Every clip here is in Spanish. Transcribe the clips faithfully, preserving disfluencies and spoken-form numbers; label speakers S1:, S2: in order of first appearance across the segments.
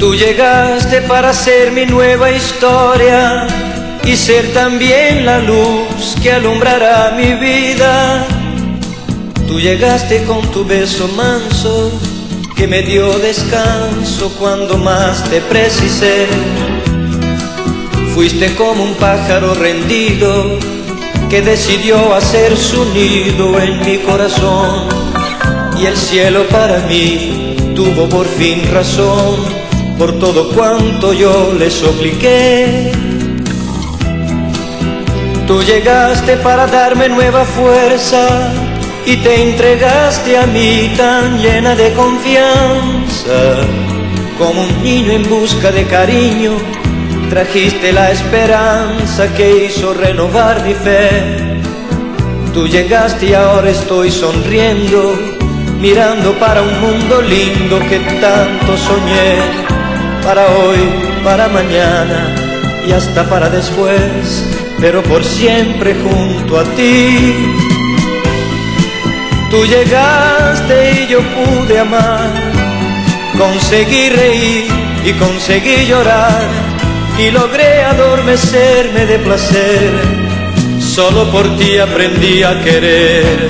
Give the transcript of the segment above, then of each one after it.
S1: Tú llegaste para ser mi nueva historia y ser también la luz que alumbrará mi vida. Tú llegaste con tu beso manso que me dio descanso cuando más te precisé. Fuiste como un pájaro rendido que decidió hacer su nido en mi corazón, y el cielo para mí tuvo por fin razón por todo cuanto yo le supliqué. Tú llegaste para darme nueva fuerza y te entregaste a mí tan llena de confianza. Como un niño en busca de cariño, trajiste la esperanza que hizo renovar mi fe. Tú llegaste y ahora estoy sonriendo, mirando para un mundo lindo que tanto soñé. Para hoy, para mañana y hasta para después, pero por siempre junto a ti. Tú llegaste y yo pude amar, conseguí reír y conseguí llorar, y logré adormecerme de placer. Solo por ti aprendí a querer.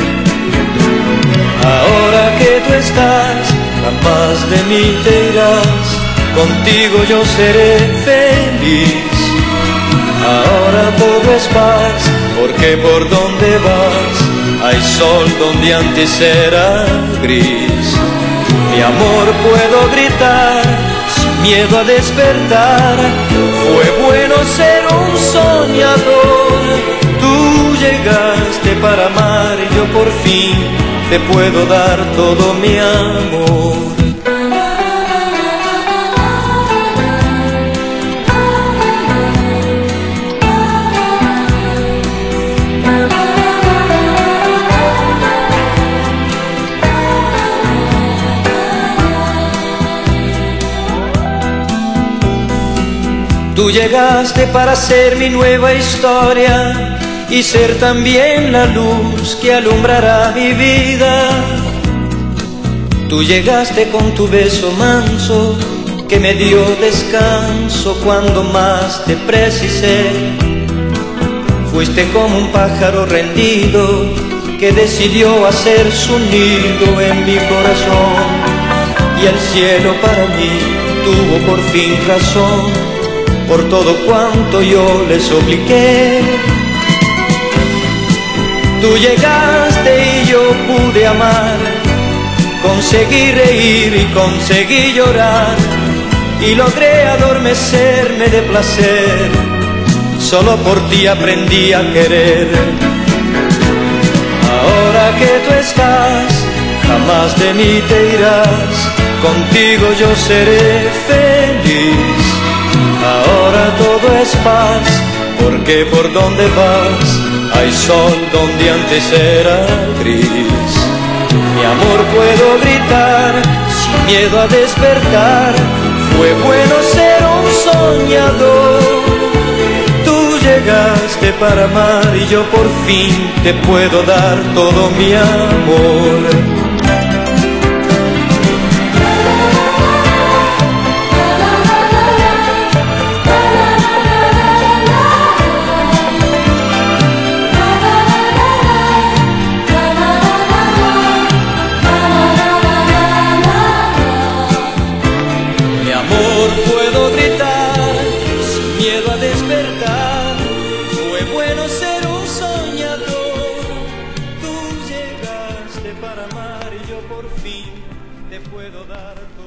S1: Ahora que tú estás, jamás de mí te irás, contigo yo seré feliz. Ahora todo es paz, porque por donde vas hay sol donde antes era gris. Mi amor, puedo gritar sin miedo a despertar. Fue bueno ser un soñador. Tú llegaste para amar y yo por fin te puedo dar todo mi amor. Tú llegaste para ser mi nueva historia y ser también la luz que alumbrará mi vida. Tú llegaste con tu beso manso que me dio descanso cuando más te precisé. Fuiste como un pájaro rendido que decidió hacer su nido en mi corazón, y el cielo para mí tuvo por fin razón por todo cuanto yo le supliqué. Tú llegaste y yo pude amar, conseguí reír y conseguí llorar, y logré adormecerme de placer. Solo por ti aprendí a querer. Ahora que tú estás, jamás de mí te irás, contigo yo seré feliz. Ahora todo es paz, porque por donde vas hay sol donde antes era gris. Mi amor, puedo gritar sin miedo a despertar. Fue bueno ser un soñador. Tú llegaste para amar y yo por fin te puedo dar todo mi amor. Puedo gritar sin miedo a despertar. Fue bueno ser un soñador. Tú llegaste para amar y yo por fin te puedo dar todo.